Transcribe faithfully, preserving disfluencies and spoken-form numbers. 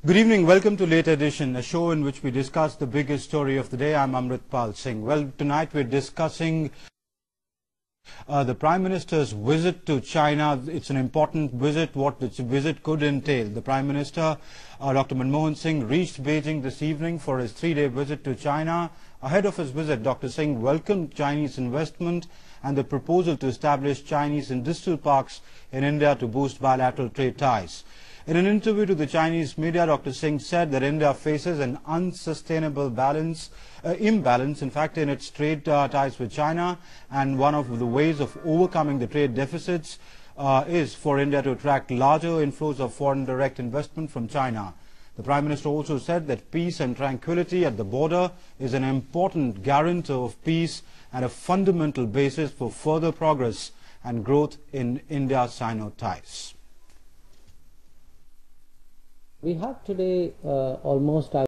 Good evening. Welcome to Late Edition, a show in which we discuss the biggest story of the day. I'm Amritpal Singh. Well, tonight we're discussing uh, the Prime Minister's visit to China. It's an important visit. What this visit could entail. The Prime Minister, uh, Doctor Manmohan Singh, reached Beijing this evening for his three-day visit to China. Ahead of his visit, Doctor Singh welcomed Chinese investment and the proposal to establish Chinese industrial parks in India to boost bilateral trade ties. In an interview to the Chinese media, Doctor Singh said that India faces an unsustainable balance, uh, imbalance, in fact, in its trade uh, ties with China, and one of the ways of overcoming the trade deficits uh, is for India to attract larger inflows of foreign direct investment from China. The Prime Minister also said that peace and tranquility at the border is an important guarantor of peace and a fundamental basis for further progress and growth in India-Sino ties. We have today uh, almost